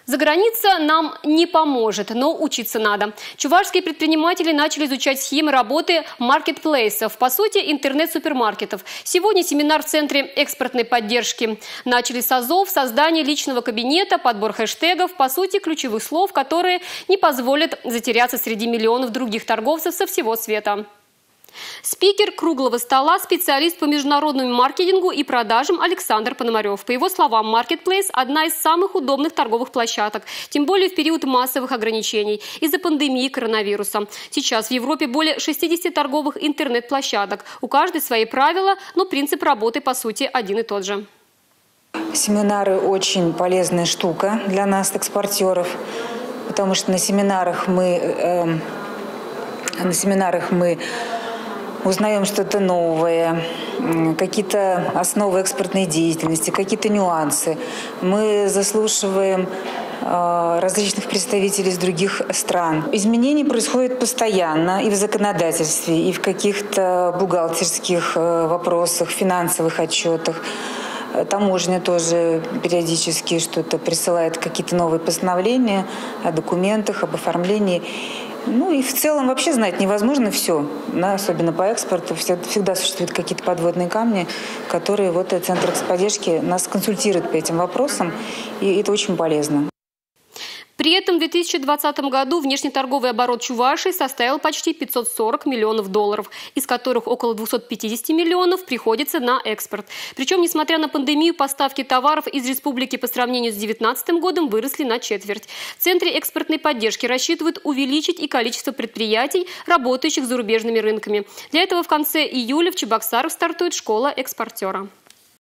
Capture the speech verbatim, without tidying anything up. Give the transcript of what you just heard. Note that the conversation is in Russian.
Заграница нам не поможет, но учиться надо. Чувашские предприниматели начали изучать схемы работы маркетплейсов, по сути, интернет-супермаркетов. Сегодня семинар в Центре экспортной поддержки. Начали с азов, создание личного кабинета, подбор хэштегов, по сути, ключевых слов, которые не позволят затеряться среди миллионов других торговцев со всего света. Спикер круглого стола, специалист по международному маркетингу и продажам Александр Пономарев. По его словам, Marketplace – одна из самых удобных торговых площадок, тем более в период массовых ограничений из-за пандемии коронавируса. Сейчас в Европе более шестидесяти торговых интернет-площадок. У каждой свои правила, но принцип работы по сути один и тот же. Семинары – очень полезная штука для нас, экспортеров, потому что на семинарах мы, э, на семинарах мы узнаем что-то новое, какие-то основы экспортной деятельности, какие-то нюансы. Мы заслушиваем э, различных представителей из других стран. Изменения происходят постоянно и в законодательстве, и в каких-то бухгалтерских э, вопросах, финансовых отчетах. Таможня тоже периодически что-то присылает, какие-то новые постановления о документах, об оформлении. Ну и в целом вообще знать невозможно все, да, особенно по экспорту. Всегда существуют какие-то подводные камни, которые вот Центр поддержки нас консультирует по этим вопросам, и это очень полезно. При этом в две тысячи двадцатом году внешнеторговый оборот Чувашии составил почти пятьсот сорок миллионов долларов, из которых около двухсот пятидесяти миллионов приходится на экспорт. Причем, несмотря на пандемию, поставки товаров из республики по сравнению с две тысячи девятнадцатым годом выросли на четверть. В Центре экспортной поддержки рассчитывают увеличить и количество предприятий, работающих с зарубежными рынками. Для этого в конце июля в Чебоксарах стартует школа экспортера.